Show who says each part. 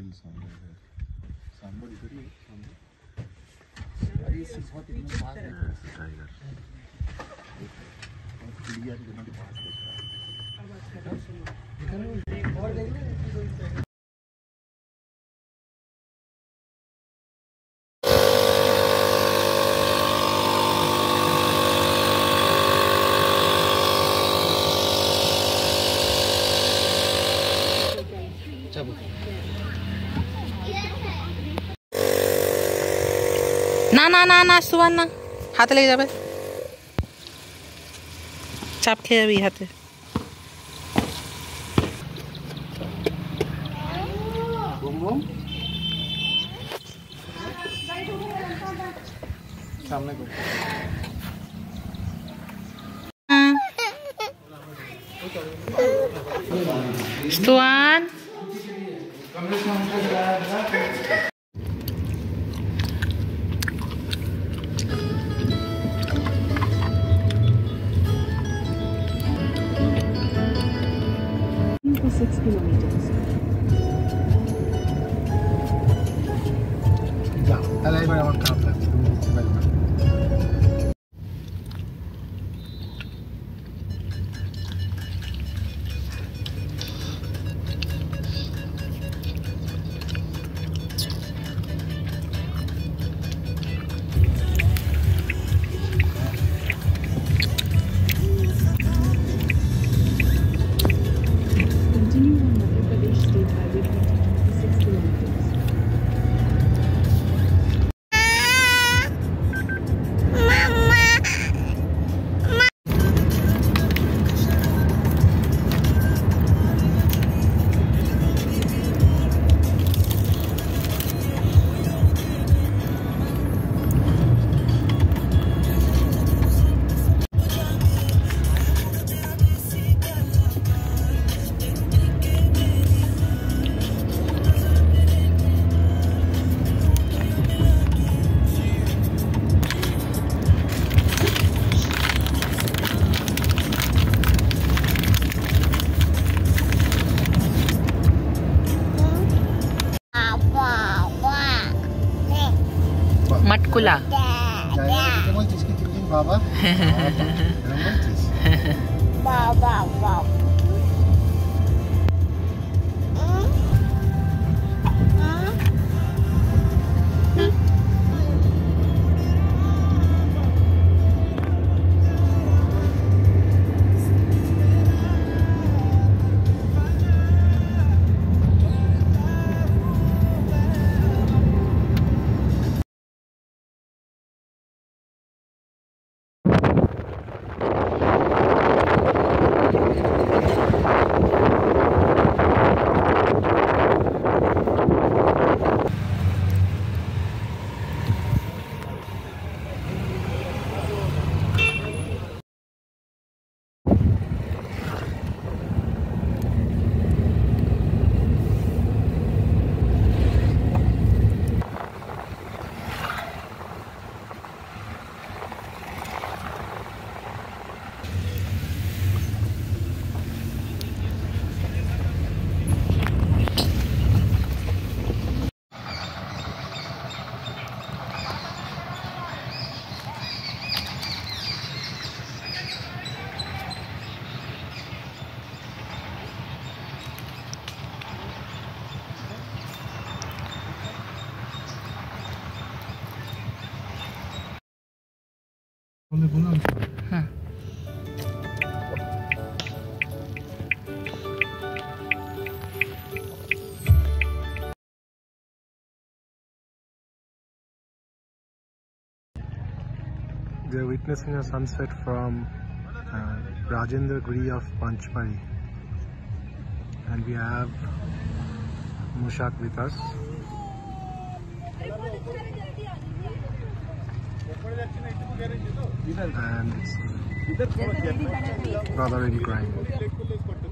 Speaker 1: real sound है सांबर इधर ही सांबर अरे इससे बहुत एकदम पास देख रहा है टाइगर और चिड़िया भी एकदम पास देख रहा है और देख ले
Speaker 2: ना ना ना ना सुवन ना हाथ लेके जाबे चाप खे अभी हाथे
Speaker 1: बूम बूम सामने को
Speaker 2: सुवन
Speaker 3: for 6 kilometers.
Speaker 1: जा তাহলে এবার আমার খারাপ লাগছে তুমি বুঝতে পারবে না
Speaker 3: Continue on Madhya Pradesh State Highway 21 for 6 kilometers.
Speaker 2: मटकुला
Speaker 1: জায়গাটা বলছিস কি তুমি বাবা বলছিস
Speaker 4: বাবা
Speaker 1: We are witnessing a sunset from Rajendra Guri of Panchmari, and we have Mushak with us. And it's brother already crying.